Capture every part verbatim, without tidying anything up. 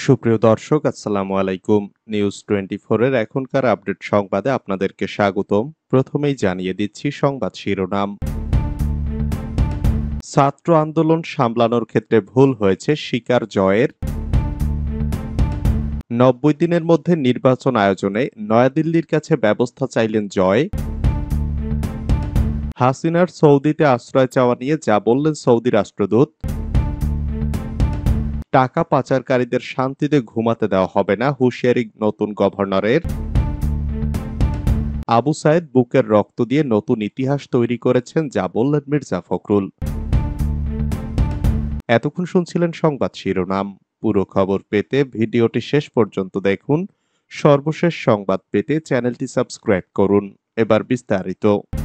সুপ্রিয় দর্শক, আসসালামু আলাইকুম। নিউজ টোয়েন্টি ফোর এর এখনকার আপডেট সংবাদে আপনাদেরকে স্বাগতম। প্রথমেই জানিয়ে দিচ্ছি সংবাদ শিরোনাম। ছাত্র আন্দোলন সামলানোর ক্ষেত্রে ভুল হয়েছে, স্বীকার জয়ের। নব্বই দিনের মধ্যে নির্বাচন আয়োজনে নয়াদিল্লির কাছে ব্যবস্থা চাইলেন জয়। হাসিনার সৌদিতে আশ্রয় চাওয়া নিয়ে যা বললেন সৌদি রাষ্ট্রদূত। টাকা পাচারকারীদের শান্তিতে ঘুমাতে দেওয়া হবে না, হুঁশিয়ারি নতুন গভর্নরের। আবু সায়েদ বুকের রক্ত দিয়ে নতুন ইতিহাস তৈরি করেছেন, যা বললেন মির্জা ফখরুল। এতক্ষণ শুনছিলেন সংবাদ শিরোনাম। পুরো খবর পেতে ভিডিওটি শেষ পর্যন্ত দেখুন। সর্বশেষ সংবাদ পেতে চ্যানেলটি সাবস্ক্রাইব করুন। এবার বিস্তারিত।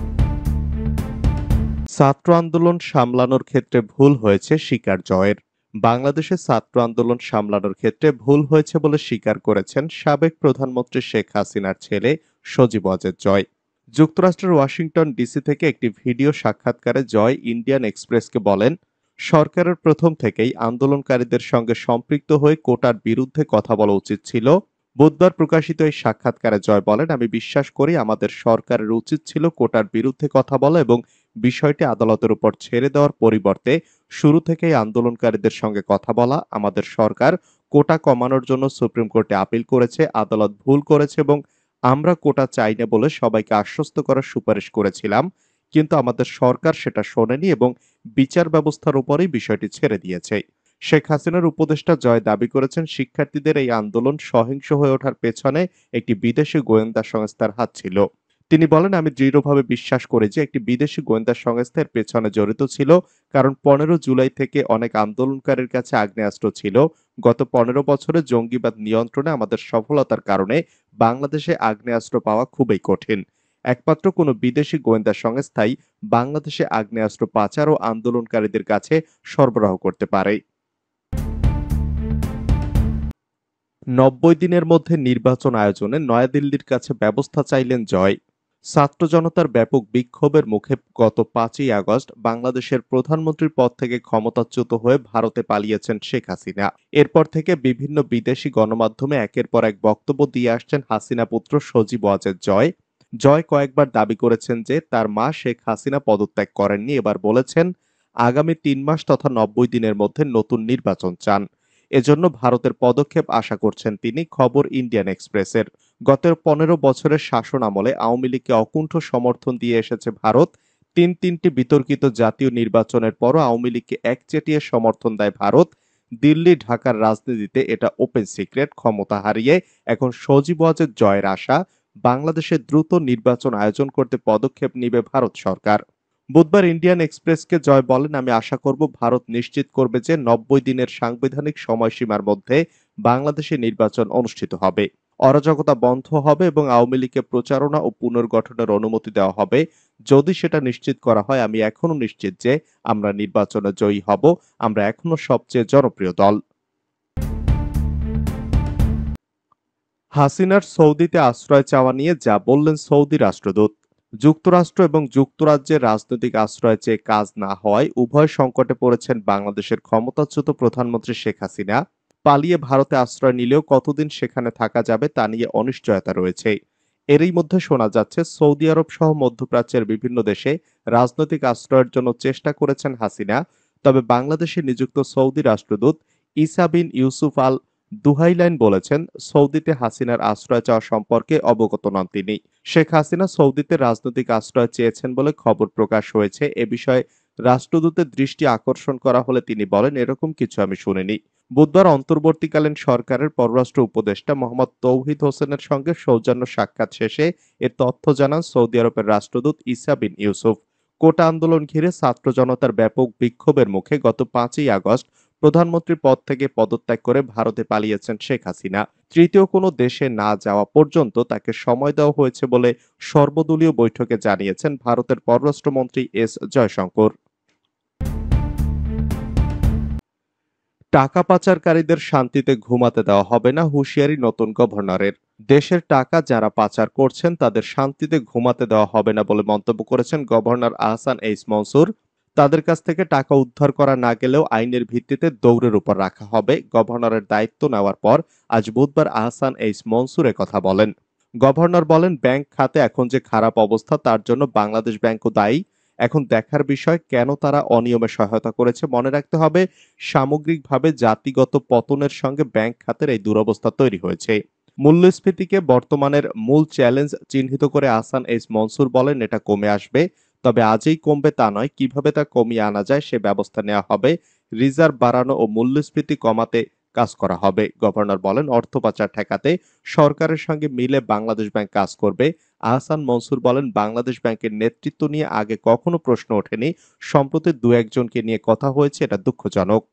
ছাত্র আন্দোলন সামলানোর ক্ষেত্রে ভুল হয়েছে, স্বীকার জয়ের। বাংলাদেশে ছাত্র আন্দোলন সামলানোর ক্ষেত্রে ভুল হয়েছে বলে স্বীকার করেছেন সাবেক প্রধানমন্ত্রী শেখ হাসিনার ছেলে সজীব ওয়াজেদ জয়। যুক্তরাষ্ট্রের ওয়াশিংটন ডিসি থেকে একটি ভিডিও সাক্ষাৎকারে জয় ইন্ডিয়ান এক্সপ্রেসকে বলেন, সরকারের প্রথম থেকেই আন্দোলনকারীদের সঙ্গে সম্পৃক্ত হয়ে কোটার বিরুদ্ধে কথা বলা উচিত ছিল। বুধবার প্রকাশিত এই সাক্ষাৎকারে জয় বলেন, আমি বিশ্বাস করি আমাদের সরকারের উচিত ছিল কোটার বিরুদ্ধে কথা বলা এবং বিষয়টি আদালতের উপর ছেড়ে দেওয়ার পরিবর্তে শুরু থেকেই আন্দোলনকারীদের সঙ্গে কথা বলা। আমাদের সরকার কোটা কমানোর জন্য সুপ্রিম কোর্টে আপিল করেছে, আদালত ভুল করেছে এবং আমরা কোটা চাই না বলে সবাইকে আশ্বস্ত করার সুপারিশ করেছিলাম, কিন্তু আমাদের সরকার সেটা শোনেনি এবং বিচার ব্যবস্থার উপরেই বিষয়টি ছেড়ে দিয়েছে। শেখ হাসিনার উপদেষ্টা জয় দাবি করেছেন, শিক্ষার্থীদের এই আন্দোলন সহিংস হয়ে ওঠার পেছনে একটি বিদেশি গোয়েন্দা সংস্থার হাত ছিল। তিনি বলেন, আমি দৃঢ়ভাবে বিশ্বাস করি যে একটি বিদেশি গোয়েন্দা সংস্থার পেছনে জড়িত ছিল, কারণ পনেরো জুলাই থেকে অনেক আন্দোলনকারীর কাছে আগ্নেয়াস্ত্র ছিল। গত পনেরো বছরে জঙ্গিবাদ নিয়ন্ত্রণে আমাদের সফলতার কারণে বাংলাদেশে আগ্নেয়াস্ত্র পাওয়া খুবই কঠিন। একমাত্র কোনো বিদেশি গোয়েন্দা সংস্থাই বাংলাদেশে আগ্নেয়াস্ত্র পাচার ও আন্দোলনকারীদের কাছে সরবরাহ করতে পারে। নব্বই দিনের মধ্যে নির্বাচন আয়োজনে নয়াদিল্লির কাছে ব্যবস্থা চাইলেন জয়। ছাত্র জনতার ব্যাপক বিক্ষোভের মুখে গত পাঁচই আগস্ট বাংলাদেশের প্রধানমন্ত্রীর পদ থেকে ক্ষমতাচ্যুত হয়ে ভারতে পালিয়েছেন শেখ হাসিনা। এরপর থেকে বিভিন্ন বিদেশি গণমাধ্যমে একের পর এক বক্তব্য দিয়ে আসছেন হাসিনা পুত্র সজীব ওয়াজেদ জয়। জয় কয়েকবার দাবি করেছেন যে তার মা শেখ হাসিনা পদত্যাগ করেননি। এবার বলেছেন, আগামী তিন মাস তথা নব্বই দিনের মধ্যে নতুন নির্বাচন চান। এজন্য ভারতের পদক্ষেপ আশা করছেন তিনি। খবর ইন্ডিয়ান এক্সপ্রেসের। গত পনেরো বছরের শাসন আমলে আওয়ামী লীগকে অকুণ্ঠ সমর্থন দিয়ে এসেছে ভারত। তিন তিনটি বিতর্কিত জাতীয় নির্বাচনের পরও আওয়ামী লীগকে একচেটিয়া সমর্থন দেয় ভারত। দিল্লি ঢাকার রাজনীতিতে এটা ওপেন সিক্রেট। ক্ষমতা হারিয়ে এখন সজীব ওয়াজেদ জয়ের আশা, বাংলাদেশে দ্রুত নির্বাচন আয়োজন করতে পদক্ষেপ নিবে ভারত সরকার। বুধবার ইন্ডিয়ান এক্সপ্রেসকে জয় বলেন, আমি আশা করব ভারত নিশ্চিত করবে যে নব্বই দিনের সাংবিধানিক সময়সীমার মধ্যে বাংলাদেশে নির্বাচন অনুষ্ঠিত হবে, অরাজকতা বন্ধ হবে এবং আওয়ামী লীগকে প্রচারণা ও পুনর্গঠনের অনুমতি দেওয়া হবে। যদি সেটা নিশ্চিত করা হয়, আমি এখনো নিশ্চিত যে আমরা নির্বাচনে জয়ী হব। আমরা এখনো সবচেয়ে জনপ্রিয় দল। হাসিনার সৌদিতে আশ্রয় চাওয়া নিয়ে যা বললেন সৌদি রাষ্ট্রদূত। যুক্তরাষ্ট্র এবং যুক্তরাজ্যের রাজনৈতিক আশ্রয় চেয়ে কাজ না হওয়ায় উভয় সংকটে পড়েছেন বাংলাদেশের ক্ষমতাচ্যুত প্রধানমন্ত্রী শেখ হাসিনা। পালিয়ে ভারতে আশ্রয় নিলেও কতদিন সেখানে থাকা যাবে তা নিয়ে অনিশ্চয়তা রয়েছে। এরই মধ্যে শোনা যাচ্ছে, সৌদি আরব সহ মধ্যপ্রাচ্যের বিভিন্ন দেশে রাজনৈতিক আশ্রয়ের জন্য চেষ্টা করেছেন হাসিনা। তবে বাংলাদেশে নিযুক্ত সৌদি রাষ্ট্রদূত ইসা বিন ইউসুফ আল দুহাইলাইন বলেছেন, সৌদিতে হাসিনার আশ্রয় চাওয়া সম্পর্কে অবগত নন তিনি। শেখ হাসিনা সৌদিতে রাজনৈতিক আশ্রয় চেয়েছেন বলে খবর প্রকাশ হয়েছে। এ বিষয়ে রাষ্ট্রদূতের দৃষ্টি আকর্ষণ করা হলে তিনি বলেন, এরকম কিছু আমি শুনিনি। বুধবার অন্তর্বর্তীকালীন সরকারের পররাষ্ট্র উপদেষ্টা মোহাম্মদ তৌহিদ হোসেনের সঙ্গে সৌজন্য সাক্ষাৎ শেষে এ তথ্য জানান সৌদি আরবের রাষ্ট্রদূত ইসা বিন ইউসুফ। কোটা আন্দোলন ঘিরে ছাত্র জনতার ব্যাপক বিক্ষোভের মুখে গত পাঁচই আগস্ট প্রধানমন্ত্রী পদ থেকে পদত্যাগ করে ভারতে পালিয়েছেন শেখ হাসিনা। তৃতীয় কোনো দেশে না যাওয়া পর্যন্ত তাকে সময় দেওয়া হয়েছে বলে সর্বদলীয় বৈঠকে জানিয়েছেন ভারতের পররাষ্ট্রমন্ত্রী এস জয়শঙ্কর। টাকা পাচারকারীদের শান্তিতে ঘুমাতে দেওয়া হবে না, হুঁশিয়ারি নতুন গভর্নরের। দেশের টাকা যারা পাচার করছেন তাদের শান্তিতে ঘুমাতে দেওয়া হবে না বলে মন্তব্য করেছেন গভর্নর আহসান এইচ মনসুর। তাদের কাছ থেকে টাকা উদ্ধার করা না গেলেও আইনের ভিত্তিতে দৌড়ের উপর রাখা হবে। গভর্নরের দায়িত্ব নেওয়ার পর আজ বুধবার আহসান এইচ মনসুর কথা বলেন। গভর্নর বলেন, ব্যাংক খাতে এখন যে খারাপ অবস্থা তার জন্য বাংলাদেশ ব্যাংকও দায়ী। এখন দেখার বিষয় কেন তারা অনিয়মে সহায়তা করেছে। মনে রাখতে হবে, সামগ্রিকভাবে জাতিগত পতনের সঙ্গে ব্যাংক খাতের এই দুরবস্থা তৈরি হয়েছে। মূল্যস্ফীতিকে বর্তমানের মূল চ্যালেঞ্জ চিহ্নিত করে আহসান এইচ মনসুর বলেন, এটা কমে আসবে, তবে আজই কমবে তা নয়। কিভাবে তা কমিয়ে আনা যায় সে ব্যবস্থা নেওয়া হবে। রিজার্ভ বাড়ানো ও মূল্যস্ফীতি কমাতে কাজ করা হবে। গভর্নর বলেন, অর্থ পাচার ঠেকাতে সরকারের সঙ্গে মিলে বাংলাদেশ ব্যাংক কাজ করবে। আহসান মনসুর বলেন, বাংলাদেশ ব্যাংকের নেতৃত্ব নিয়ে আগে কখনো প্রশ্ন ওঠেনি। সম্প্রতি দু একজনকে নিয়ে কথা হয়েছে, এটা দুঃখজনক।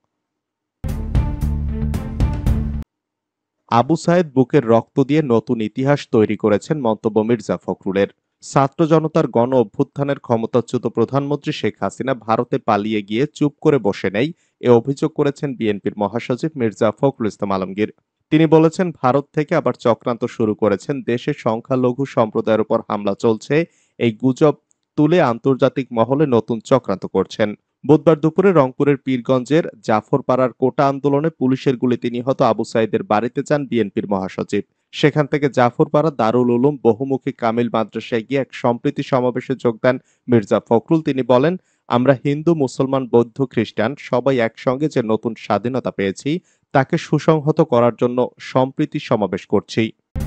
আবু সায়েদ বুকের রক্ত দিয়ে নতুন ইতিহাস তৈরি করেছেন, মন্তব্য মির্জা ফখরুলের। ছাত্র জনতার গণ অভ্যুত্থানের ক্ষমতাচ্যুত প্রধানমন্ত্রী শেখ হাসিনা ভারতে পালিয়ে গিয়ে চুপ করে বসে নেই, এ অভিযোগ করেছেন বিএনপির মহাসচিব মির্জা ফখরুল ইসলাম আলমগীর। তিনি বলেছেন, ভারত থেকে আবার চক্রান্ত শুরু করেছেন, দেশের সংখ্যালঘু সম্প্রদায়ের উপর হামলা চলছে, এই গুজব তুলে আন্তর্জাতিক মহলে নতুন চক্রান্ত করছেন। বুধবার দুপুরে রংপুরের পীরগঞ্জের জাফরপাড়ার কোটা আন্দোলনে পুলিশের গুলিতে নিহত আবু সাইদের বাড়িতে যান বিএনপির মহাসচিব। সেখান থেকে জাফরপাড়া দারুল উলুম বহুমুখী কামিল মাদ্রাসায় গিয়ে এক সম্প্রীতি সমাবেশে যোগ দেন মির্জা ফখরুল। তিনি বলেন, আমরা হিন্দু, মুসলমান, বৌদ্ধ, খ্রিস্টান সবাই একসঙ্গে যে নতুন স্বাধীনতা পেয়েছি তাকে সুসংহত করার জন্য সম্প্রীতি সমাবেশ করছি।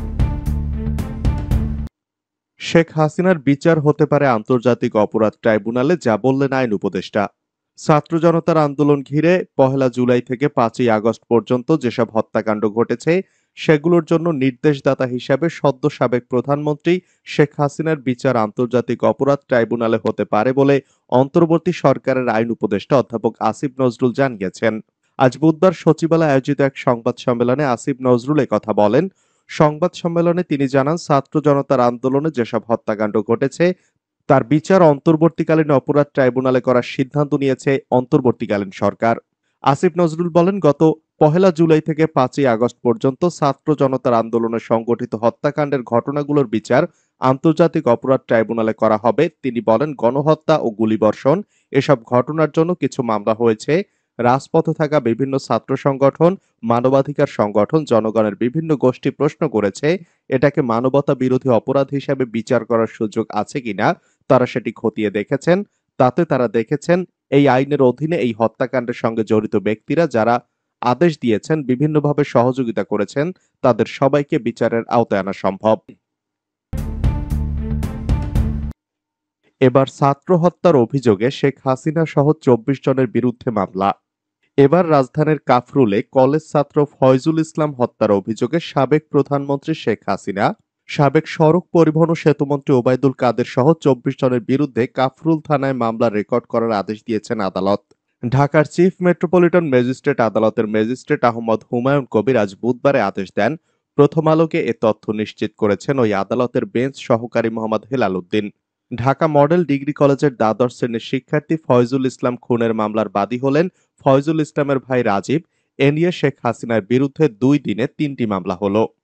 শেখ হাসিনার বিচার হতে পারে আন্তর্জাতিক অপরাধ ট্রাইব্যুনালে, যা বললেন আইন উপদেষ্টা। ছাত্র জনতার আন্দোলন ঘিরে পহেলা জুলাই থেকে পাঁচই আগস্ট পর্যন্ত যেসব হত্যাকাণ্ড ঘটেছে সেগুলোর জন্য নির্দেশদাতা হিসাবে সদ্য সাবেক প্রধানমন্ত্রী শেখ হাসিনার বিচার আন্তর্জাতিক অপরাধ ট্রাইব্যুনালে হতে পারে বলে অন্তর্বর্তী সরকারের আইন উপদেষ্টা অধ্যাপক আসিফ নজরুল জানিয়েছেন। আজ বুধবার সচিবালয়ে আয়োজিত এক সংবাদ সম্মেলনে আসিফ নজরুল কথা বলেন। সংবাদ সম্মেলনে তিনি জানান, ছাত্র জনতার আন্দোলনে যেসব হত্যাকাণ্ড ঘটেছে তার বিচার অন্তর্বর্তীকালীন অপরাধ ট্রাইব্যুনালে করার সিদ্ধান্ত নিয়েছে অন্তর্বর্তীকালীন সরকার। আসিফ নজরুল বলেন, গত পহেলা জুলাই থেকে পাঁচই আগস্ট পর্যন্ত ছাত্র জনতার আন্দোলনে সংগঠিত হত্যাকাণ্ডের ঘটনাগুলোর বিচার আন্তর্জাতিক অপরাধ ট্রাইব্যুনালে করা হবে। তিনি বলেন, গণহত্যা ও গুলিবর্ষণ এসব ঘটনার জন্য কিছু মামলা হয়েছে। রাজপথে থাকা বিভিন্ন ছাত্র সংগঠন, মানবাধিকার সংগঠন, জনগণের বিভিন্ন গোষ্ঠী প্রশ্ন করেছে, এটাকে মানবতা বিরোধী অপরাধ হিসেবে বিচার করার সুযোগ আছে কিনা। তারা সেটি খতিয়ে দেখেছেন। তাতে তারা দেখেছেন, এই আইনের অধীনে এই হত্যাকাণ্ডের সঙ্গে জড়িত ব্যক্তিরা যারা আদেশ দিয়েছেন, বিভিন্নভাবে সহযোগিতা করেছেন, তাদের সবাইকে বিচারের আওতায় আনা সম্ভব। এবার ছাত্র হত্যার অভিযোগে শেখ হাসিনা সহ চব্বিশ জনের বিরুদ্ধে মামলা। এবার রাজধানীর কাফরুলে কলেজ ছাত্র ফয়জুল ইসলাম হত্যার অভিযোগে সাবেক প্রধানমন্ত্রী শেখ হাসিনা, সাবেক সড়ক পরিবহন ও সেতুমন্ত্রী ওবায়দুল কাদের সহ চব্বিশ জনের বিরুদ্ধে কাফরুল থানায় মামলা রেকর্ড করার আদেশ দিয়েছেন আদালত। ঢাকার চিফ মেট্রোপলিটন ম্যাজিস্ট্রেট আদালতের ম্যাজিস্ট্রেট আহমদ হুমায়ুন কবির আজ বুধবারে আদেশ দেন। প্রথম আলোকে এ তথ্য নিশ্চিত করেছেন ওই আদালতের বেঞ্চ সহকারী মোহাম্মদ হেলাল উদ্দিন। ঢাকা মডেল ডিগ্রি কলেজের দ্বাদশ শ্রেণীর শিক্ষার্থী ফয়জুল ইসলাম খুনের মামলার বাদী হলেন ফয়জুল ইসলামের ভাই রাজীব। এ নিয়ে শেখ হাসিনার বিরুদ্ধে দুই দিনে তিনটি মামলা হলো।